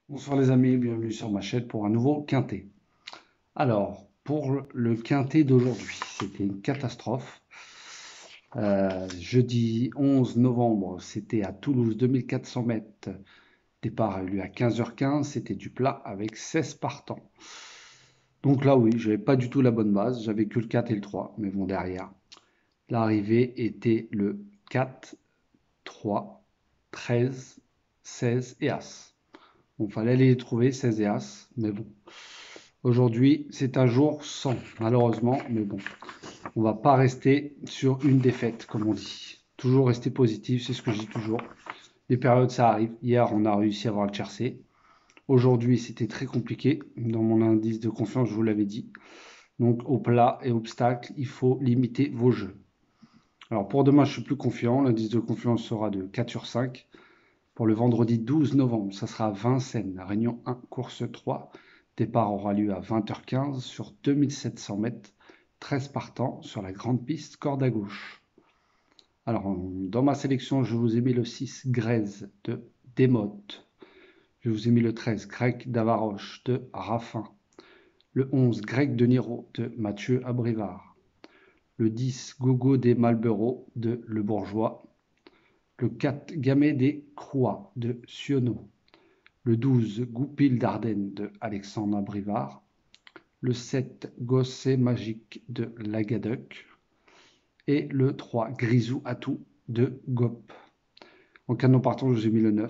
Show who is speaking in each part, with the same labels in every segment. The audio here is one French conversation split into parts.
Speaker 1: Bonsoir les amis, bienvenue sur ma chaîne pour un nouveau quintet. Alors, pour le quintet d'aujourd'hui, c'était une catastrophe. Jeudi 11 novembre, c'était à Toulouse, 2400 mètres. Départ a eu lieu à 15h15, c'était du plat avec 16 partants. Donc là, oui, j'avais pas du tout la bonne base, j'avais que le 4 et le 3, mais bon, derrière. L'arrivée était le 4, 3, 13, 16 et As. Bon, fallait les trouver, 16 et As, mais bon. Aujourd'hui, c'est un jour sans, malheureusement, mais bon, on va pas rester sur une défaite, comme on dit. Toujours rester positif, c'est ce que je dis toujours. Les périodes, ça arrive. Hier, on a réussi à avoir le tiercé. Aujourd'hui, c'était très compliqué. Dans mon indice de confiance, je vous l'avais dit. Donc, au plat et obstacle, il faut limiter vos jeux. Alors, pour demain, je suis plus confiant. L'indice de confiance sera de 4 sur 5. Pour le vendredi 12 novembre, ça sera à Vincennes, Réunion 1, course 3. Départ aura lieu à 20h15 sur 2700 mètres, 13 partants sur la grande piste, corde à gauche. Alors, dans ma sélection, je vous ai mis le 6, Grèze de Desmottes. Je vous ai mis le 13, Grec d'Avaroche de Raffin. Le 11, Grec de Niro de Mathieu Abrivard. Le 10, Gogo des Malboro de Le Bourgeois. Le 4, Gamay des Croix de Sionneau. Le 12, Goupil d'Ardenne de Alexandre Abrivard. Le 7, Gosset Magique de Lagaduc. Et le 3, Grisou Atout de Gop. En canon partant, je vous ai mis le 9,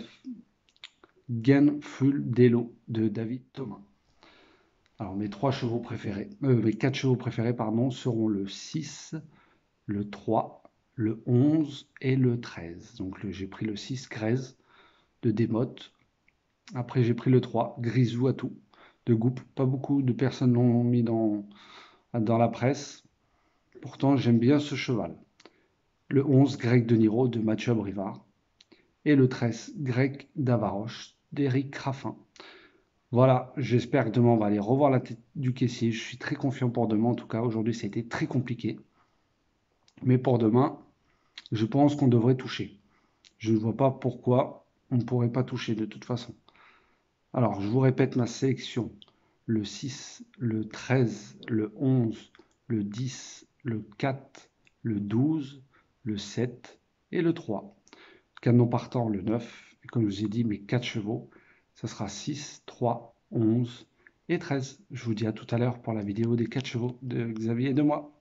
Speaker 1: Gen Full Delo de David Thomas. Alors mes 3 chevaux préférés, mes 4 chevaux préférés pardon, seront le 6, le 3, le 11 et le 13. Donc j'ai pris le 6, Grèze de Desmottes. Après j'ai pris le 3, Grisou Atout de Goup. Pas beaucoup de personnes l'ont mis dans la presse. Pourtant, j'aime bien ce cheval. Le 11, Grec de Niro de Mathieu Abrivard. Et le 13, Grec d'Avaroche d'Éric Raffin. Voilà, j'espère que demain on va aller revoir la tête du caissier. Je suis très confiant pour demain. En tout cas, aujourd'hui, ça a été très compliqué. Mais pour demain, je pense qu'on devrait toucher. Je ne vois pas pourquoi on ne pourrait pas toucher de toute façon. Alors, je vous répète ma sélection. Le 6, le 13, le 11, le 10, le 4, le 12, le 7 et le 3. Canon partant, le 9. Et comme je vous ai dit, mes 4 chevaux, ça sera 6, 3, 11 et 13. Je vous dis à tout à l'heure pour la vidéo des 4 chevaux de Xavier et de moi.